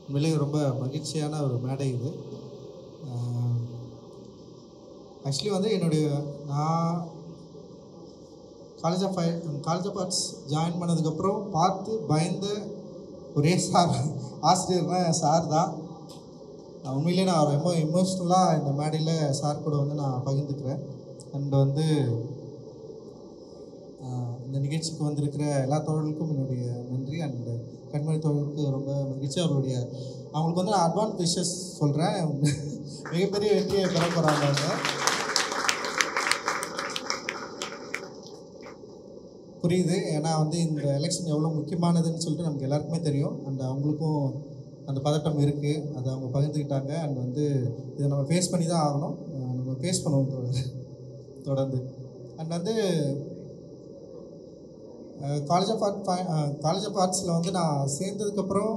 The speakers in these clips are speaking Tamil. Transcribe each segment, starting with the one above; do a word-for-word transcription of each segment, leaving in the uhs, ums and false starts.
உண்மையிலேயே ரொம்ப மகிழ்ச்சியான ஒரு மேடை இது. ஆக்சுவலி வந்து என்னுடைய நான் college of I college of arts join பண்ணதுக்கப்புறம் பார்த்து பயந்த ஒரே சார் ஆசிரியர்னா சார் தான். உண்மையிலேயே நான் ரொம்ப எமோஷ்னலாக இந்த மேடையில் சார் கூட வந்து நான் பகிர்ந்துக்கிறேன். அண்ட் வந்து இந்த நிகழ்ச்சிக்கு வந்திருக்கிற எல்லா தோழர்களுக்கும் என்னுடைய நன்றி. அண்ட் கண்மணி தோழர்களுக்கு ரொம்ப மகிழ்ச்சி. அவருடைய அவங்களுக்கு வந்து நான் அட்வான்ஸ் விஷஸ் சொல்கிறேன். மிகப்பெரிய வெற்றியை பெற போகிறாங்க. புரியுது, ஏன்னா வந்து இந்த எலெக்ஷன் எவ்வளோ முக்கியமானதுன்னு சொல்லிட்டு நமக்கு எல்லாருக்குமே தெரியும். அண்ட் அவங்களுக்கும் அந்த பதட்டம் இருக்குது, அதை அவங்க பகிர்ந்துக்கிட்டாங்க. அண்ட் வந்து இதை நம்ம ஃபேஸ் பண்ணி தான் ஆகணும், நம்ம ஃபேஸ் பண்ணுவோம் தொடர்ந்து. அண்ட் வந்து college of art college of ஆர்ட்ஸில் வந்து நான் சேர்ந்ததுக்கப்புறம்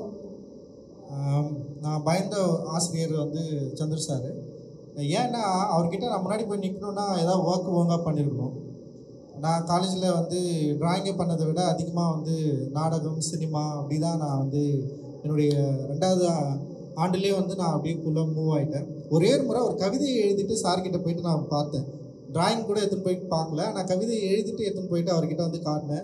நான் பயந்த ஆசிரியர் வந்து சந்திர சார். ஏன்னா அவர்கிட்ட நான் முன்னாடி போய் நிற்கணுன்னா ஏதாவது ஒர்க் ஒழுங்காக பண்ணியிருக்கணும். நான் காலேஜில் வந்து ட்ராயிங்கை பண்ணதை விட அதிகமாக வந்து நாடகம், சினிமா அப்படி தான் நான் வந்து என்னுடைய ரெண்டாவது ஆண்டுலேயே வந்து நான் அப்படியே மூவ் ஆகிட்டேன். ஒரே ஒரு முறை ஒரு கவிதையை எழுதிட்டு சார்கிட்ட போயிட்டு நான் பார்த்தேன். ட்ராயிங் கூட எடுத்துன்னு போயிட்டு பார்க்கல, நான் கவிதையை எழுதிட்டு எடுத்துன்னு போயிட்டு அவர்கிட்ட வந்து காட்டினேன்.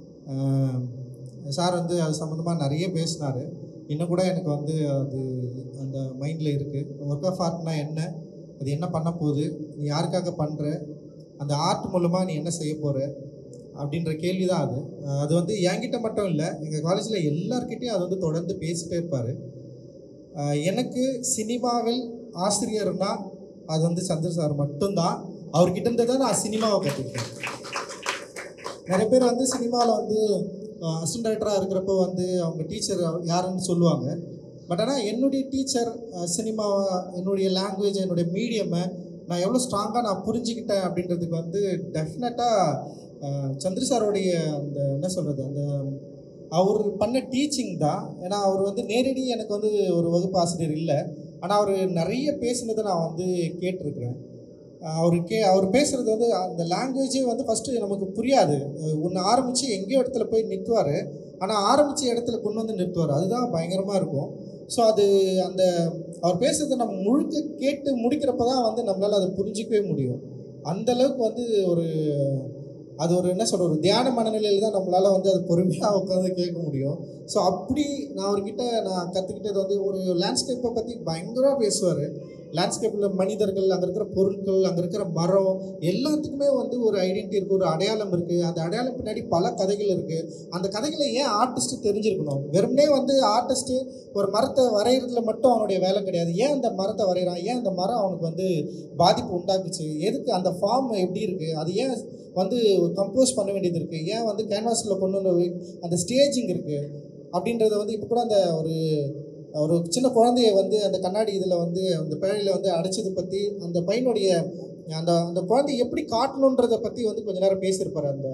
சார் வந்து அது சம்மந்தமாக நிறைய பேசினார். இன்னும் கூட எனக்கு வந்து அது அந்த மைண்டில் இருக்குது. ஒர்க் ஆஃப் ஆர்ட்னா என்ன, அது என்ன பண்ண போகுது, நீ யாருக்காக பண்ணுற, அந்த ஆர்ட் மூலமாக நீ என்ன செய்ய போகிற அப்படின்ற கேள்வி தான் அது. அது வந்து என்கிட்ட மட்டும் இல்லை, எங்கள் காலேஜில் எல்லார்கிட்டையும் அது வந்து தொடர்ந்து பேசிகிட்டே இருப்பார். எனக்கு சினிமாவில் ஆசிரியர்னா அது வந்து சந்திர சார் மட்டும்தான். அவர்கிட்ட இருந்து தான் நான் சினிமாவை கற்றுக்கிட்டேன். நிறைய பேர் வந்து சினிமாவில் வந்து அசிஸ்டன்ட் டைரக்டராக இருக்கிறப்போ வந்து அவங்க டீச்சர் யாருன்னு சொல்லுவாங்க. பட் ஆனால் என்னுடைய டீச்சர் சினிமாவை, என்னுடைய லாங்குவேஜ், என்னுடைய மீடியமை நான் எவ்வளோ ஸ்ட்ராங்காக நான் புரிஞ்சுக்கிட்டேன் அப்படின்றதுக்கு வந்து டெஃபினட்டாக சந்திர சாரோடைய அந்த என்ன சொல்கிறது, அந்த அவர் பண்ண டீச்சிங் தான். ஏன்னா அவர் வந்து நேரடி எனக்கு வந்து ஒரு வகுப்பு ஆசிரியர் இல்லை, ஆனால் அவர் நிறைய பேசுனதை நான் வந்து கேட்டிருக்கிறேன். அவர் கே அவர் பேசுகிறது வந்து அந்த லாங்குவேஜே வந்து ஃபஸ்ட்டு நமக்கு புரியாது. ஒன்று ஆரம்பித்து எங்கேயோ இடத்துல போய் நிறுத்துவார், ஆனால் ஆரம்பித்த இடத்துல கொண்டு வந்து நிறுத்துவார். அதுதான் பயங்கரமாக இருக்கும். ஸோ அது அந்த அவர் பேசுகிறத நம்ம முழுக்க கேட்டு முடிக்கிறப்ப தான் வந்து நம்மளால் அதை புரிஞ்சிக்கவே முடியும். அந்தளவுக்கு வந்து ஒரு அது ஒரு என்ன சொல்கிற ஒரு தியான மனநிலையில் தான் நம்மளால் வந்து அது பொறுமையாக உட்காந்து கேட்க முடியும். ஸோ அப்படி நான் அவர்கிட்ட நான் கற்றுக்கிட்டது வந்து ஒரு லேண்ட்ஸ்கேப்பை பற்றி பயங்கரமாக பேசுவார். லேண்ட்ஸ்கேப்பில் மனிதர்கள், அங்கே இருக்கிற பொருட்கள், அங்கே இருக்கிற மரம், எல்லாத்துக்குமே வந்து ஒரு ஐடென்டிட்டி இருக்குது, ஒரு அடையாளம் இருக்குது. அந்த அடையாளம் பின்னாடி பல கதைகள் இருக்குது. அந்த கதைகளை ஏன் ஆர்டிஸ்ட்டு தெரிஞ்சிருக்கணும்? வெறுமனே வந்து ஆர்டிஸ்ட்டு ஒரு மரத்தை வரைகிறதுல மட்டும் அவனுடைய வேலை கிடையாது. ஏன் அந்த மரத்தை வரைகிறான், ஏன் அந்த மரம் அவனுக்கு வந்து பாதிப்பு உண்டாக்குச்சு, எதுக்கு அந்த ஃபார்ம் எப்படி இருக்குது, அது ஏன் வந்து கம்போஸ் பண்ண வேண்டியது இருக்குது, ஏன் வந்து கேன்வாஸில் கொண்டு வந்து அந்த ஸ்டேஜிங் இருக்குது அப்படின்றத வந்து இப்போ கூட அந்த ஒரு ஒரு சின்ன குழந்தைய வந்து அந்த கண்ணாடி இதில் வந்து அந்த பேழையில் வந்து அடைச்சதை பற்றி, அந்த பையனுடைய அந்த அந்த குழந்தைய எப்படி காட்டணுன்றதை பற்றி வந்து கொஞ்ச நேரம் பேசியிருப்பார் அந்த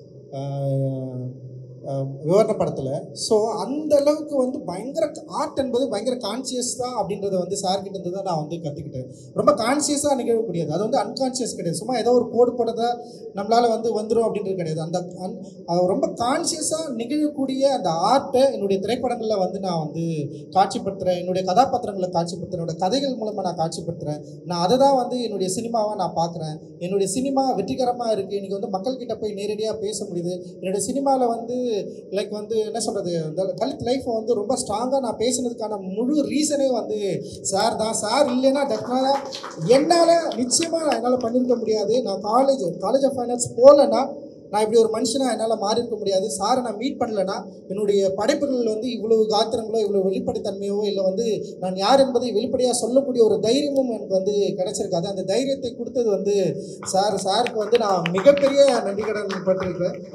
விவரண படத்தில். ஸோ அந்த அளவுக்கு வந்து பயங்கர ஆர்ட் என்பது பயங்கர கான்சியஸ் தான் அப்படின்றத வந்து சார்கிட்ட இருந்து தான் நான் வந்து கற்றுக்கிட்டேன். ரொம்ப கான்சியஸாக நிகழக்கூடியது, அது வந்து அன்கான்சியஸ் கிடையாது. சும்மா ஏதோ ஒரு கோடு போடுறதா நம்மளால் வந்து வந்துடும் அப்படின்றது கிடையாது. அந்த அன் ரொம்ப கான்சியஸாக நிகழக்கூடிய அந்த ஆர்ட்டை என்னுடைய திரைப்படங்களில் வந்து நான் வந்து காட்சிப்படுத்துகிறேன், என்னுடைய கதாபாத்திரங்களை காட்சிப்படுத்துகிறேன், என்னோடய கதைகள் மூலமாக நான் காட்சிப்படுத்துகிறேன். நான் அதை தான் வந்து என்னுடைய சினிமாவாக நான் பார்க்குறேன். என்னுடைய சினிமா வெற்றிகரமாக இருக்குது, இன்றைக்கி வந்து மக்கள்கிட்ட போய் நேரடியாக பேச முடியுது. என்னுடைய சினிமாவில் வந்து லைக் வந்து என்ன சொல்கிறது, இந்த தலித் லைஃப்பை வந்து ரொம்ப ஸ்ட்ராங்காக நான் பேசுனதுக்கான முழு ரீசனே வந்து சார் தான். சார் இல்லைன்னா டெஃபினட்டாக என்னால் நிச்சயமாக என்னால் பண்ணியிருக்க முடியாது. நான் காலேஜ் காலேஜ் ஆஃப் ஃபைனான்ஸ் போகலைன்னா நான் இப்படி ஒரு மனுஷனாக என்னால் மாறி இருக்க முடியாது. சாரை நான் மீட் பண்ணலைன்னா என்னுடைய படைப்புகள் வந்து இவ்வளவு காத்திரங்களோ, இவ்வளோ வெளிப்படைத்தன்மையோ, இல்லை வந்து நான் யார் என்பதை வெளிப்படையாக சொல்லக்கூடிய ஒரு தைரியமும் எனக்கு வந்து கிடச்சிருக்காது. அந்த தைரியத்தை கொடுத்தது வந்து சார். சாருக்கு வந்து நான் மிகப்பெரிய நன்றி கடன் பட்டிருக்கேன்.